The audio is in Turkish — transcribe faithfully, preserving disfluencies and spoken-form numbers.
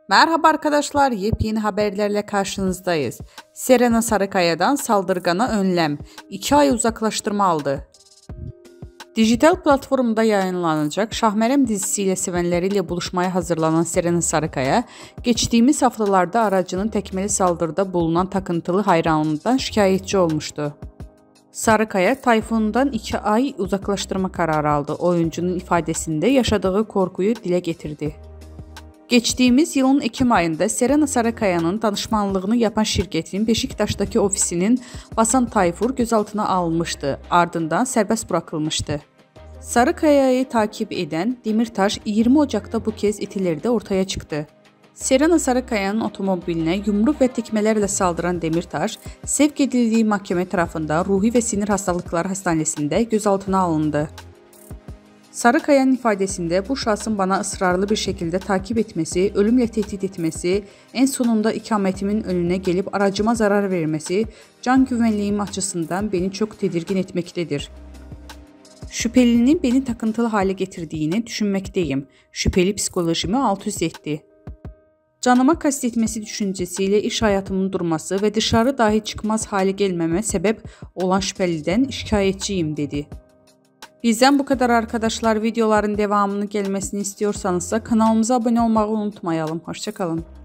Merhaba arkadaşlar, yepyeni haberlerle karşınızdayız. Serena Sarıkaya'dan saldırgana önlem, iki ay uzaklaştırma aldı. Dijital platformda yayınlanacak Şahmərəm dizisiyle sevenleriyle buluşmaya hazırlanan Serena Sarıkaya, geçtiğimiz haftalarda aracının tekmeli saldırıda bulunan takıntılı hayranından şikayetçi olmuştu. Sarıkaya, Tayfun'dan iki ay uzaklaştırma kararı aldı. Oyuncunun ifadesinde yaşadığı korkuyu dile getirdi. Geçtiğimiz yılın Ekim ayında Serena Sarıkaya'nın danışmanlığını yapan şirketin Beşiktaş'taki ofisinin basan Tayfur gözaltına alınmıştı, ardından serbest bırakılmıştı. Sarıkaya'yı takip eden Demirtaş iyirmi Ocak'ta bu kez itilerde ortaya çıktı. Serena Sarıkaya'nın otomobiline yumruk ve tekmelerle saldıran Demirtaş, sevk edildiği mahkeme tarafından Ruhi ve Sinir Hastalıkları Hastanesi'nde gözaltına alındı. Sarıkaya'nın ifadesinde bu şahsın bana ısrarlı bir şekilde takip etmesi, ölümle tehdit etmesi, en sonunda ikametimin önüne gelip aracıma zarar vermesi, can güvenliğim açısından beni çok tedirgin etmektedir. Şüphelinin beni takıntılı hale getirdiğini düşünmekteyim. Şüpheli psikolojimi alt üst etti. Canıma kastetmesi düşüncesiyle iş hayatımın durması ve dışarı dahi çıkmaz hale gelmeme sebep olan şüpheliden şikayetçiyim dedi. Bizden bu kadar arkadaşlar. Videoların devamını gelmesini istiyorsanız da kanalımıza abone olmayı unutmayalım. Hoşça kalın.